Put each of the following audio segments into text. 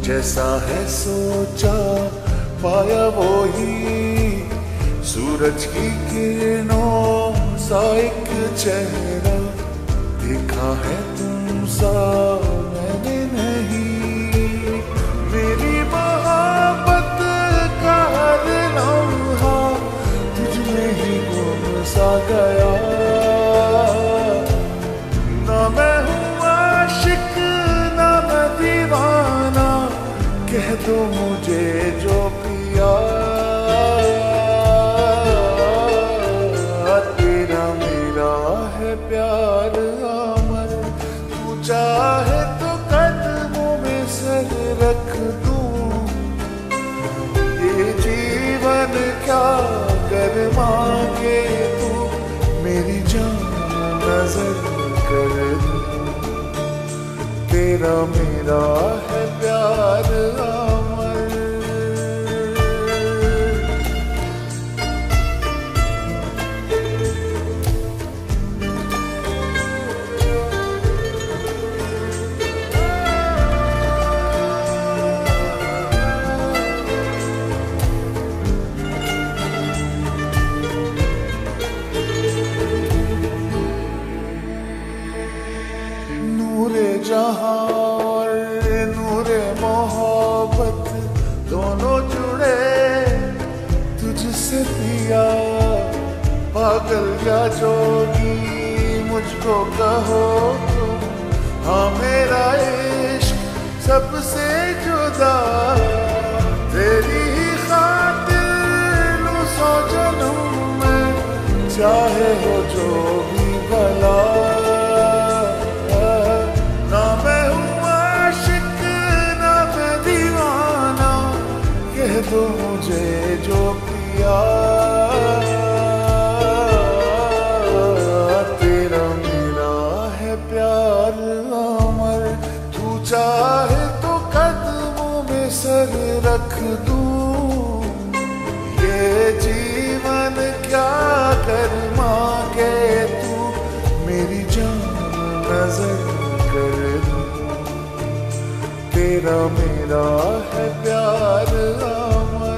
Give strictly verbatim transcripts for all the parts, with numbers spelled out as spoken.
जैसा है सोचा पाया वो ही, सूरज की किरणों सा एक चेहरा देखा है तुम सा मैंने नहीं। मेरी मोहब्बत का हर लम्हा तुझ में ही गुम सा गया। ना मैं हूँ आशिक ना मैं दीवाना, कह दो मुझे जो पिया। तेरा मेरा है प्यार अमर, तू चाहे तो कदमों में सर रख दूं। ये जीवन क्या कर मांगे तू, मेरी जान नजर कर दूं। तेरा मेरा है प्यार अमर। नूरे जहां और नूरे मोहब्बत दोनों जुड़े तुझसे पिया। पागल या जोगी मुझको कहो तुम, हाँ मेरा इश्क सबसे जुदा। तेरी ही खातिर लूं सौ जन्म में, चाहे हो जो भी भला। ना मैं हूँ आशिक ना मैं दीवाना, कह दो मुझे जो पिया। तेरा मेरा है प्यार अमर, तू चाहे तो कदमों में सर रख दूं। ये जीवन क्या कर मांगे तू, मेरी जान नजर कर दूं। तेरा मेरा है प्यार अमर।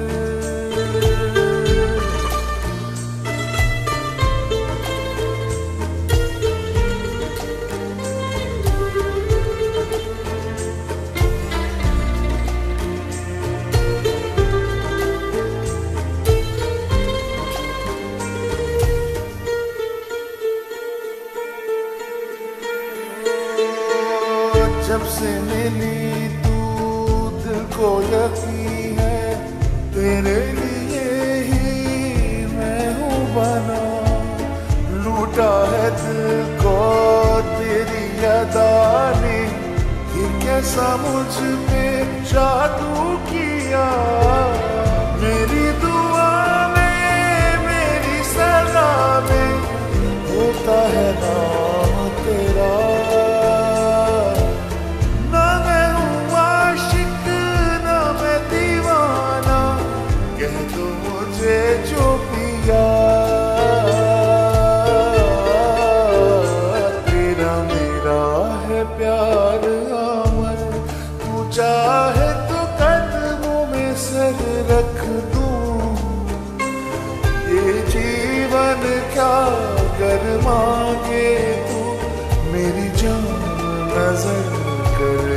जब से मिली तू दिल को यकीन है, तेरे लिए ही मैं हूँ बना। लूटा है दिल को तेरी अदा ने, ये कैसा मुझ पे जादू किया। मेरी दुआ में मेरी सलाह में होता है नाम तेरा। जो पिया तेरा मेरा है प्यार अमर, तू चाहे तो कदमों में सर रख दूं। ये जीवन क्या कर मांगे तू, मेरी जान नजर कर